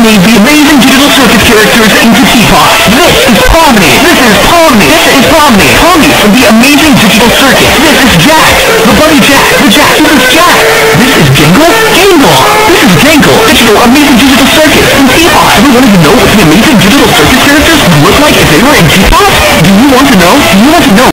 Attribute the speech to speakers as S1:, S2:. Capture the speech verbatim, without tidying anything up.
S1: made the amazing digital circus characters into T-pop. This is Pomni. This is Pomni. This is Pomni. Pomni from the amazing digital circus. This is Jack. The bunny Jack. The Jack. This is Jack. This is Jingle. Jingle. This is Jangle. Digital amazing digital circus in T-pop. Ever wanted to know what the amazing digital circus characters would look like if they were in T-pop? Do you want to know? Do you want to know?